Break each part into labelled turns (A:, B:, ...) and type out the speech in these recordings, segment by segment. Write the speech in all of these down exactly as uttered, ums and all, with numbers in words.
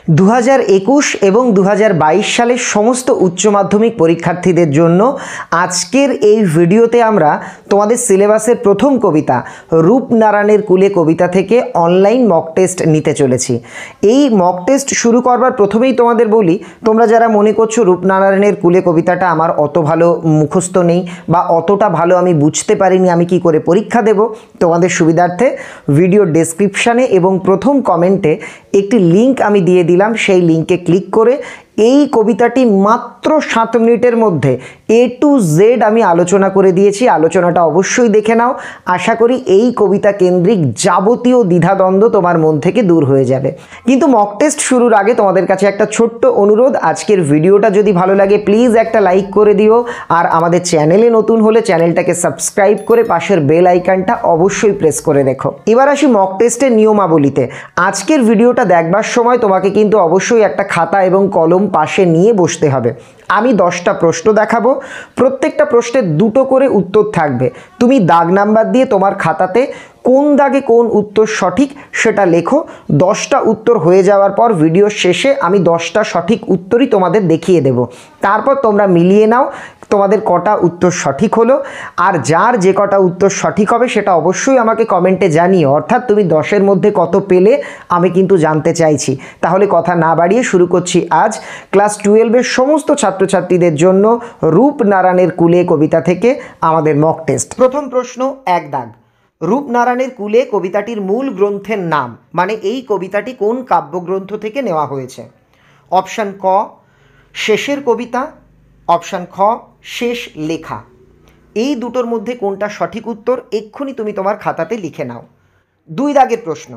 A: দু হাজার একুশ এবং দু হাজার বাইশ সালের সমস্ত উচ্চ মাধ্যমিক পরীক্ষার্থীদের জন্য আজকের এই ভিডিওতে আমরা তোমাদের সিলেবাসের প্রথম কবিতা রূপনারায়ণের কুলে কবিতা থেকে অনলাইন মক টেস্ট নিতে চলেছি। এই মক টেস্ট শুরু করবার প্রথমেই তোমাদের বলি, তোমরা যারা মনে করছো রূপনারায়ণের কুলে কবিতাটা আমার অত ভালো মুখস্থ নেই বা অতটা ভালো আমি বুঝতে পারিনি, আমি কি করে পরীক্ষা দেব, তোমাদের সুবিধার্থে ভিডিও ডেসক্রিপশানে এবং প্রথম কমেন্টে একটি লিঙ্ক আমি দিয়ে দিলাম। সেই লিঙ্কে ক্লিক করে এই কবিতাটি মাত্র সাত মিনিটের মধ্যে এ টু জেড আমি আলোচনা করে দিয়েছি। আলোচনাটা অবশ্যই দেখে নাও। আশা করি এই কবিতা কেন্দ্রিক যাবতীয় দ্বিধাদ্বন্দ্ব তোমার মন থেকে দূর হয়ে যাবে। কিন্তু মক টেস্ট শুরুর আগে তোমাদের কাছে একটা ছোট্ট অনুরোধ, আজকের ভিডিওটা যদি ভালো লাগে প্লিজ একটা লাইক করে দিও, আর আমাদের চ্যানেলে নতুন হলে চ্যানেলটাকে সাবস্ক্রাইব করে পাশের বেল আইকনটা অবশ্যই প্রেস করে রেখো। এবার আসি মক টেস্টের নিয়মাবলীতে। আজকের ভিডিওটা দেখবার সময় তোমাকে কিন্তু অবশ্যই একটা খাতা এবং কলম পাশে নিয়ে বসতে হবে। আমি দশটা প্রশ্ন দেখাবো, প্রত্যেকটা প্রশ্নের দুটো করে উত্তর থাকবে। তুমি দাগ নাম্বার দিয়ে তোমার খাতাতে কোন দাগে কোন উত্তর সঠিক সেটা লেখো। দশটা উত্তর হয়ে যাওয়ার পর ভিডিও শেষে আমি দশটা সঠিক উত্তরই তোমাদের দেখিয়ে দেব। তারপর তোমরা মিলিয়ে নাও তোমাদের কটা উত্তর সঠিক হলো, আর যার যে কটা উত্তর সঠিক হবে সেটা অবশ্যই আমাকে কমেন্টে জানিও। অর্থাৎ তুমি দশের মধ্যে কত পেলে আমি কিন্তু জানতে চাইছি। তাহলে কথা না বাড়িয়ে শুরু করছি আজ ক্লাস টুয়েলভের সমস্ত ছাত্রছাত্রীদের জন্য রূপনারায়ণের কুলে কবিতা থেকে আমাদের মক টেস্ট। প্রথম প্রশ্ন, এক দাগ। রূপনারায়ণের কুলে কবিতাটির মূল গ্রন্থের নাম, মানে এই কবিতাটি কোন কাব্যগ্রন্থ থেকে নেওয়া হয়েছে? অপশান ক শেষের কবিতা, অপশান খ শেষ লেখা। এই দুটোর মধ্যে কোনটা সঠিক উত্তর এক্ষুনি তুমি তোমার খাতাতে লিখে নাও। দুই দাগের প্রশ্ন,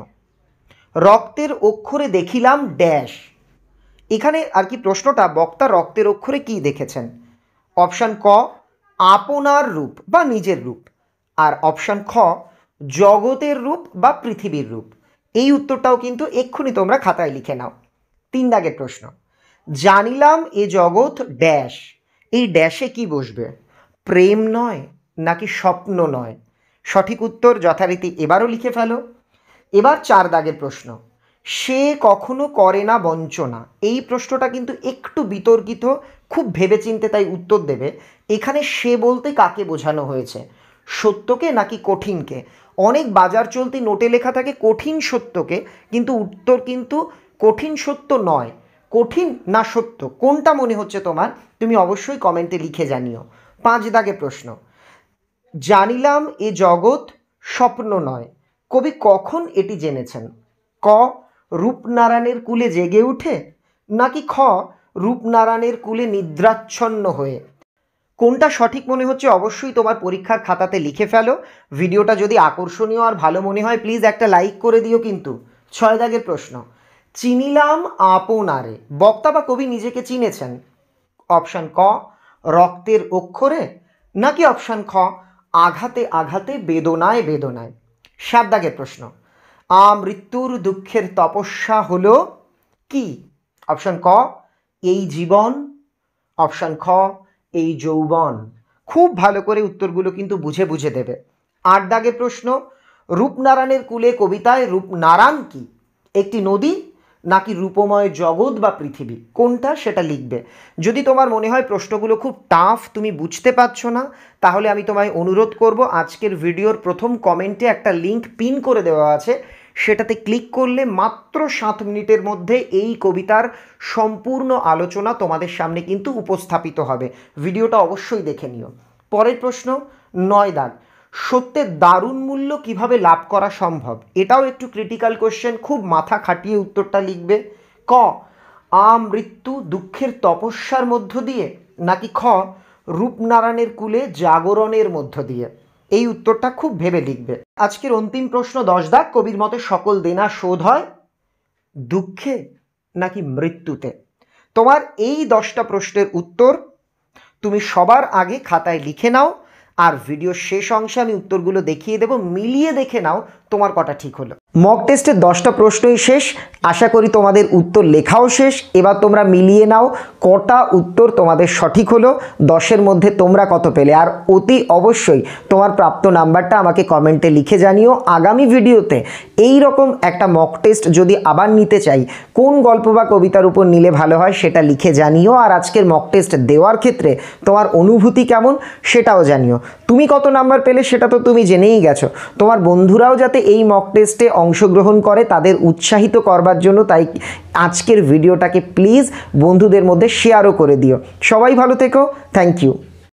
A: রক্তের অক্ষরে দেখিলাম ড্যাশ। এখানে আর কি প্রশ্নটা, বক্তা রক্তের অক্ষরে কি দেখেছেন? অপশান ক আপনার রূপ বা নিজের রূপ, আর অপশান খ জগতের রূপ বা পৃথিবীর রূপ। এই উত্তরটাও কিন্তু এক্ষুনি তোমরা খাতায় লিখে নাও। তিন দাগের প্রশ্ন, জানিলাম এ জগৎ ড্যাশ। এই ড্যাশে কি বসবে? প্রেম নয় নাকি স্বপ্ন নয়? সঠিক উত্তর যথারীতি এবারও লিখে ফেলো। এবার চার দাগের প্রশ্ন, সে কখনো করে না বঞ্চনা। এই প্রশ্নটা কিন্তু একটু বিতর্কিত, খুব ভেবেচিন্তে তাই উত্তর দেবে। এখানে সে বলতে কাকে বোঝানো হয়েছে? সত্যকে নাকি কঠিনকে? অনেক বাজার চলতি নোটে লেখা থাকে কঠিন সত্যকে, কিন্তু উত্তর কিন্তু কঠিন সত্য নয়। কঠিন না সত্য কোনটা মনে হচ্ছে তোমার, তুমি অবশ্যই কমেন্টে লিখে জানিও। পাঁচ দাগে প্রশ্ন, জানিলাম এ জগৎ স্বপ্ন নয়। কবি কখন এটি জেনেছেন? ক রূপনারায়ণের কুলে জেগে উঠে, নাকি খ রূপনারায়ণের কুলে নিদ্রাচ্ছন্ন হয়ে? কোনটা সঠিক মনে হচ্ছে অবশ্যই তোমার পরীক্ষার খাতাতে লিখে ফেলো। ভিডিওটা যদি আকর্ষণীয় আর ভালো মনে হয় প্লিজ একটা লাইক করে দিও কিন্তু। ছয় দাগের প্রশ্ন, চিনিলাম আপনারে। বক্তা বা কবি নিজেকে চিনেছেন? অপশান ক রক্তের অক্ষরে, নাকি অপশান খ আঘাতে আঘাতে বেদনায় বেদনায়? সাত দাগের প্রশ্ন, আ মৃত্যুর দুঃখের তপস্যা হলো কি? অপশান ক এই জীবন, অপশান খ এই যৌবন। খুব ভালো করে উত্তরগুলো কিন্তু বুঝে বুঝে দেবে। আট দাগের প্রশ্ন, রূপনারায়ণের কুলে কবিতায় রূপনারায়ণ কি? একটি নদী নাকি রূপময় জগৎ বা পৃথিবী? কোনটা সেটা লিখবে। যদি তোমার মনে হয় প্রশ্নগুলো খুব টাফ, তুমি বুঝতে পারছো না, তাহলে আমি তোমায় অনুরোধ করব আজকের ভিডিওর প্রথম কমেন্টে একটা লিঙ্ক পিন করে দেওয়া আছে, সেটাতে ক্লিক করলে মাত্র সাত মিনিটের মধ্যে এই কবিতার সম্পূর্ণ আলোচনা তোমাদের সামনে কিন্তু উপস্থাপিত হবে। ভিডিওটা অবশ্যই দেখে নিও। পরের প্রশ্ন, নয় দাগ। সত্যের দারুণ মূল্য কিভাবে লাভ করা সম্ভব? এটাও একটু ক্রিটিক্যাল কোশ্চেন, খুব মাথা খাটিয়ে উত্তরটা লিখবে। ক আ মৃত্যু দুঃখের তপস্যার মধ্য দিয়ে, নাকি খ রূপনারায়ণের কুলে জাগরণের মধ্য দিয়ে? এই উত্তরটা খুব ভেবে লিখবে। আজকের অন্তিম প্রশ্ন, দশ দাগ। কবির মতে সকল দেনা শোধ হয় দুঃখে নাকি মৃত্যুতে? তোমার এই দশটা প্রশ্নের উত্তর তুমি সবার আগে খাতায় লিখে নাও, আর ভিডিও শেষ অংশে আমি উত্তরগুলো দেখিয়ে দেব। মিলিয়ে দেখে নাও তোমার কটা ঠিক হলো। মক টেস্টের দশটা প্রশ্নই শেষ, আশা করি তোমাদের উত্তর লেখাও শেষ। এবার তোমরা মিলিয়ে নাও কটা উত্তর তোমাদের সঠিক হলো, দশের মধ্যে তোমরা কত পেলে। আর অতি অবশ্যই তোমার প্রাপ্ত নাম্বারটা আমাকে কমেন্টে লিখে জানিও। আগামী ভিডিওতে এই রকম একটা মক টেস্ট যদি আবার নিতে চাই, কোন গল্প বা কবিতার উপর নিলে ভালো হয় সেটা লিখে জানিও। আর আজকের মক টেস্ট দেওয়ার ক্ষেত্রে তোমার অনুভূতি কেমন সেটাও জানিও। তুমি কত নাম্বার পেলে সেটা তো তুমি জেনেই গেছো। তোমার বন্ধুরাও যাতে এই মক টেস্টে অংশগ্রহণ করে, তাদের উৎসাহিত করবার জন্য তাই আজকের ভিডিওটাকে প্লিজ বন্ধুদের মধ্যে শেয়ারও করে দিও। সবাই ভালো থেকো, থ্যাংক ইউ।